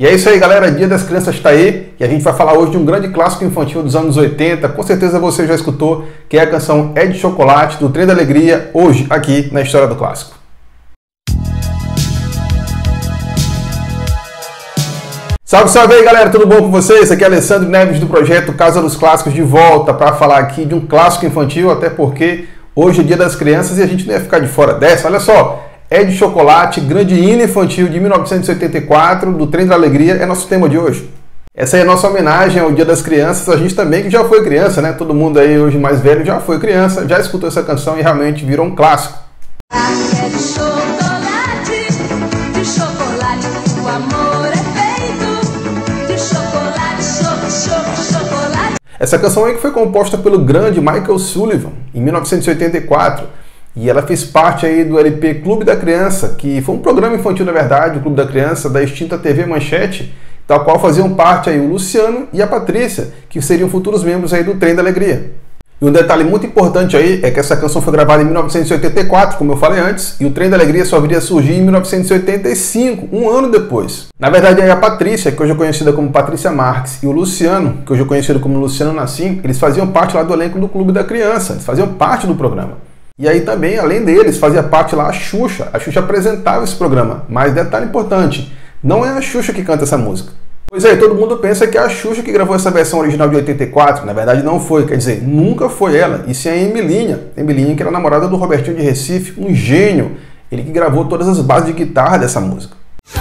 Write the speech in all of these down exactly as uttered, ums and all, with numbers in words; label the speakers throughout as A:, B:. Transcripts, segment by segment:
A: E é isso aí, galera, Dia das Crianças está aí e a gente vai falar hoje de um grande clássico infantil dos anos oitenta, com certeza você já escutou, que é a canção É de Chocolate, do Trem da Alegria, hoje aqui na História do Clássico. Salve, salve aí, galera, tudo bom com vocês? Aqui é Alessandro Neves do projeto Casa dos Clássicos, de volta para falar aqui de um clássico infantil, até porque hoje é Dia das Crianças e a gente não ia ficar de fora dessa. Olha só, É de Chocolate, grande hino infantil de mil novecentos e oitenta e quatro, do Trem da Alegria, é nosso tema de hoje. Essa aí é a nossa homenagem ao Dia das Crianças, a gente também que já foi criança, né? Todo mundo aí hoje mais velho já foi criança, já escutou essa canção e realmente virou um clássico.
B: É de chocolate, de chocolate, o amor é feito de chocolate, choco, choco, chocolate.
A: Essa canção aí que foi composta pelo grande Michael Sullivan, em mil novecentos e oitenta e quatro, e ela fez parte aí do L P Clube da Criança, que foi um programa infantil, na verdade, o Clube da Criança, da extinta T V Manchete, tal qual faziam parte aí o Luciano e a Patrícia, que seriam futuros membros aí do Trem da Alegria. E um detalhe muito importante aí é que essa canção foi gravada em mil novecentos e oitenta e quatro, como eu falei antes, e o Trem da Alegria só viria a surgir em mil novecentos e oitenta e cinco, um ano depois. Na verdade, aí a Patrícia, que hoje é conhecida como Patrícia Marques, e o Luciano, que hoje é conhecido como Luciano Nassim, eles faziam parte lá do elenco do Clube da Criança, eles faziam parte do programa. E aí também, além deles, fazia parte lá a Xuxa. A Xuxa apresentava esse programa. Mas detalhe importante, não é a Xuxa que canta essa música. Pois é, todo mundo pensa que é a Xuxa que gravou essa versão original de oitenta e quatro. Na verdade não foi, quer dizer, nunca foi ela. E sim a Emilinha. Emilinha, que era namorada do Robertinho de Recife, um gênio. Ele que gravou todas as bases de guitarra dessa música.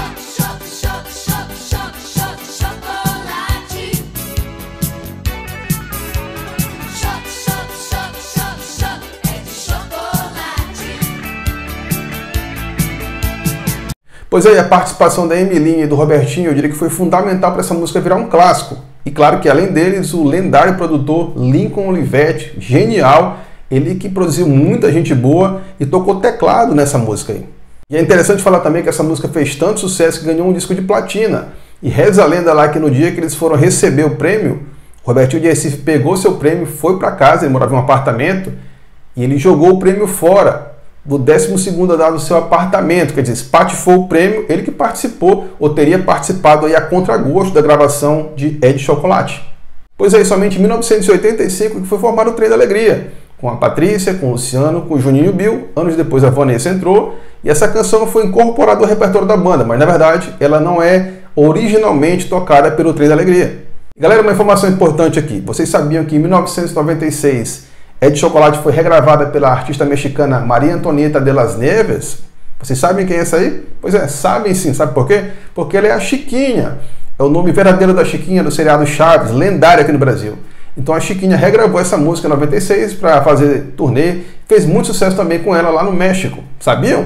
A: Pois é, a participação da Emilinha e do Robertinho, eu diria que foi fundamental para essa música virar um clássico. E claro que além deles, o lendário produtor Lincoln Olivetti, genial, ele que produziu muita gente boa e tocou teclado nessa música aí. E é interessante falar também que essa música fez tanto sucesso que ganhou um disco de platina. E reza a lenda lá que no dia que eles foram receber o prêmio, o Robertinho de Recife pegou seu prêmio, foi para casa, ele morava em um apartamento, e ele jogou o prêmio fora do décimo segundo andar do seu apartamento, quer dizer, espatifou o prêmio, ele que participou, ou teria participado aí a contragosto da gravação de É de Chocolate. Pois é, somente em mil novecentos e oitenta e cinco que foi formado o Trem da Alegria, com a Patrícia, com o Luciano, com o Juninho e o Bill. Anos depois a Vanessa entrou, e essa canção foi incorporada ao repertório da banda, mas na verdade ela não é originalmente tocada pelo Trem da Alegria. Galera, uma informação importante aqui, vocês sabiam que em mil novecentos e noventa e seis É de Chocolate foi regravada pela artista mexicana Maria Antonieta de las Nieves? Vocês sabem quem é essa aí? Pois é, sabem sim. Sabe por quê? Porque ela é a Chiquinha. É o nome verdadeiro da Chiquinha do seriado Chaves, lendária aqui no Brasil. Então a Chiquinha regravou essa música em noventa e seis para fazer turnê. Fez muito sucesso também com ela lá no México. Sabiam?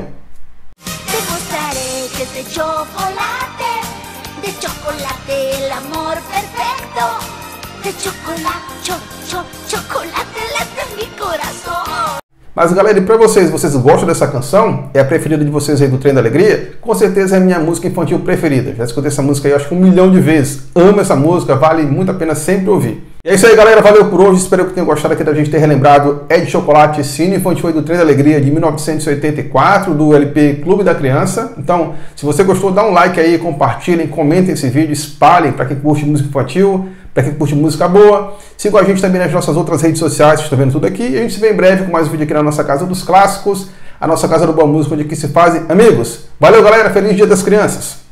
B: Te mostraré que es de chocolate, de chocolate el amor perfecto, de chocolate, cho, cho, chocolate late en mi corazón.
A: Mas galera, e pra vocês, vocês gostam dessa canção? É a preferida de vocês aí do Trem da Alegria? Com certeza é a minha música infantil preferida. Já escutei essa música aí acho que um milhão de vezes. Amo essa música, vale muito a pena sempre ouvir. E é isso aí, galera, valeu por hoje, espero que tenham gostado aqui da gente ter relembrado É de Chocolate, esse hino infantil aí do Trem da Alegria de mil novecentos e oitenta e quatro, do L P Clube da Criança. Então, se você gostou, dá um like aí, compartilhem, comentem esse vídeo, espalhem para quem curte música infantil, para quem curte música boa. Sigam a gente também nas nossas outras redes sociais, vocês estão vendo tudo aqui. E a gente se vê em breve com mais um vídeo aqui na nossa Casa dos Clássicos, a nossa Casa do Boa Música, onde aqui se fazem amigos. Valeu, galera, feliz Dia das Crianças!